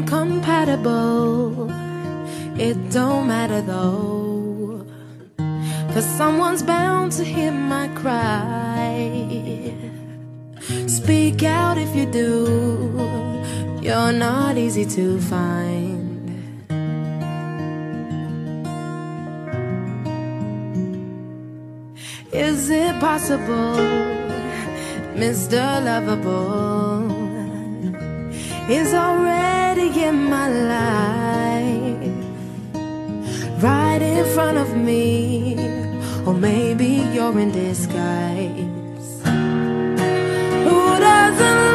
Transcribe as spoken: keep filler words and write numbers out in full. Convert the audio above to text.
incompatible. It don't matter though, 'cause someone's bound to hear my cry. Speak out if you do, you're not easy to find. Is it possible, Mister Lovable is already in my life, right in front of me? Or maybe you're in disguise. Who doesn't